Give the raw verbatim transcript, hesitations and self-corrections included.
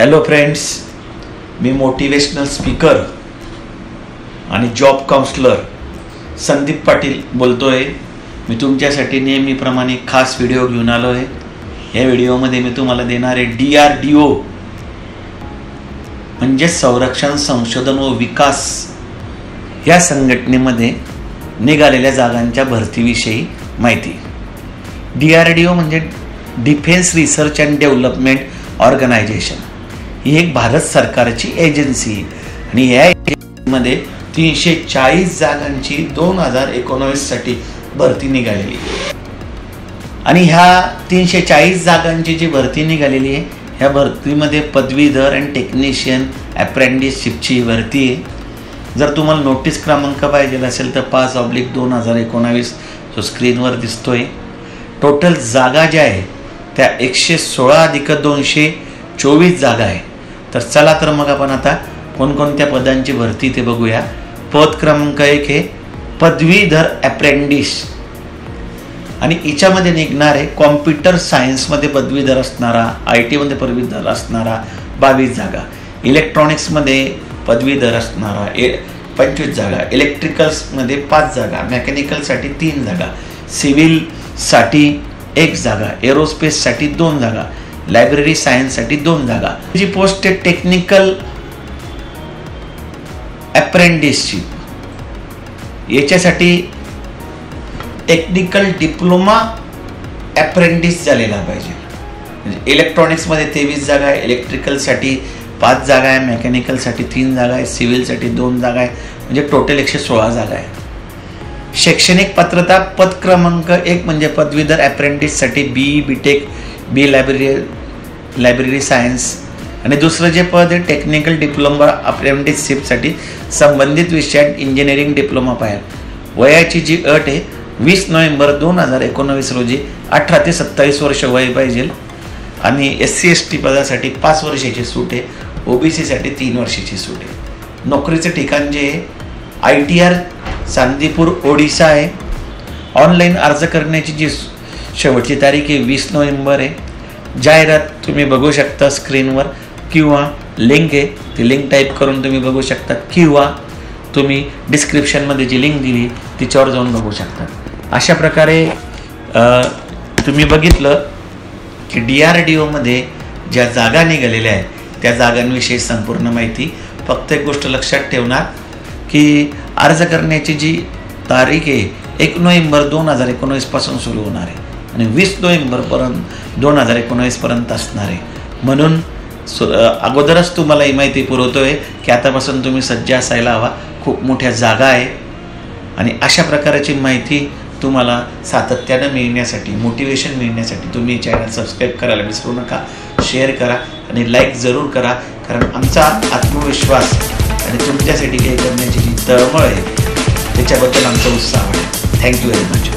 Hello friends, मी motivational speaker आणि job counsellor Sandeep Patil बोलतोय। मी तुमच्यासाठी नेहमीप्रमाणे खास व्हिडिओ घेऊन आलो आहे। या व्हिडिओमध्ये मी तुम्हाला देणार आहे डी आर डी ओ म्हणजे संरक्षण संशोधन व विकास या संघटनेमध्ये निघालेल्या जागांच्या भरतीविषयी माहिती। डी आर डी ओ म्हणजे defence research and development organisation ही एक भारत सरकारची एजन्सी आणि या एजन्सीमध्ये तीनशे चाळीस जागांची दोन हजार एकोणवीस साठी भरती निघालेली आणि ह्या तीनशे चाळीस जागांची जी भरती निघालेली आहे ह्या भरतीमध्ये पदवीधर आणि टेक्निशियन अप्रेंटिसशिपची भरती आहे। जर तुम्हाला नोटीस क्रमांक पाहिजे असेल तर पाच ऑब्लिक दोन हजार एकोणावीस जो स्क्रीनवर दिसतोय। टोटल जागा ज्या आहे त्या एकशे सोळा अधिक दोनशे चोवीस जागा आहे। तर चला तर मग आपण आता कोणकोणत्या पदांची भरती ते बघूया। पद क्रमांक एक आहे पदवीधर अप्रेंटिस आणि याच्यामध्ये निघणार आहे कॉम्प्युटर सायन्समध्ये पदवीधर असणारा, आय टीमध्ये पदवीधर असणारा बावीस जागा, इलेक्ट्रॉनिक्समध्ये पदवीधर असणारा ए पंचवीस जागा, इलेक्ट्रिकल्समध्ये पाच जागा, मेकॅनिकलसाठी तीन जागा, सिव्हिलसाठी एक जागा, एरोस्पेससाठी दोन जागा, लायब्ररी सायन्ससाठी दोन जागा। जी पोस्ट आहे टेक्निकल अप्रेंटिसशिप, याच्यासाठी टेक्निकल डिप्लोमा अप्रेंटिस झालेला पाहिजे। म्हणजे इलेक्ट्रॉनिक्समध्ये तेवीस जागा आहे, इलेक्ट्रिकलसाठी पाच जागा आहे, मेकॅनिकलसाठी तीन जागा आहे, सिव्हिलसाठी दोन जागा आहे, म्हणजे टोटल एकशे सोळा जागा आहे। शैक्षणिक पात्रता पद क्रमांक एक म्हणजे पदवीधर अप्रेंटिससाठी B B tech, B library library science आणि दुसरं जे पद आहे टेक्निकल डिप्लोमा अप्रेंटिसशिपसाठी संबंधित विषयात इंजिनिअरिंग डिप्लोमा पाहिजे। वयाची जी अट आहे वीस नोव्हेंबर दोन हजार एकोणावीस रोजी अठरा ते सत्तावीस वर्ष वय पाहिजे आणि एस सी एस टी पदासाठी पाच वर्षाची सूट आहे, ओबीसीसाठी तीन वर्षाची सूट आहे। नोकरीचं ठिकाण जे आहे I T R Chandipur Odisha आहे। ऑनलाईन अर्ज करण्याची जी शेवटची तारीख आहे वीस नोव्हेंबर आहे। जाहिरात तुम्ही बघू शकता स्क्रीनवर किंवा लिंक आहे ती लिंक टाईप करून तुम्ही बघू शकता किंवा तुम्ही डिस्क्रिप्शनमध्ये जी लिंक दिली तिच्यावर जाऊन बघू शकता। अशा प्रकारे तुम्ही बघितलं की डी आर डी ओमध्ये ज्या जागा निघालेल्या आहेत त्या जागांविषयी संपूर्ण माहिती। फक्त एक गोष्ट लक्षात ठेवणार की अर्ज करण्याची जी तारीख आहे एक नोव्हेंबर दोन हजार एकोणवीसपासून सुरू होणार आहे आणि वीस नोव्हेंबरपर्यंत दोन हजार एकोणवीसपर्यंत असणार आहे। म्हणून अगोदरच तुम्हाला ही माहिती पुरवतो आहे की आतापासून तुम्ही सज्ज असायला हवा। खूप मोठ्या जागा आहे आणि अशा प्रकारची माहिती तुम्हाला सातत्यानं मिळण्यासाठी, मोटिवेशन मिळण्यासाठी तुम्ही चॅनल सबस्क्राईब करायला विसरू नका, शेअर करा आणि लाईक जरूर करा। कारण आमचा आत्मविश्वास आणि तुमच्यासाठी काही करण्याची जी तळमळ आहे त्याच्याबद्दल आमचा उत्साह आहे। Thank you very much.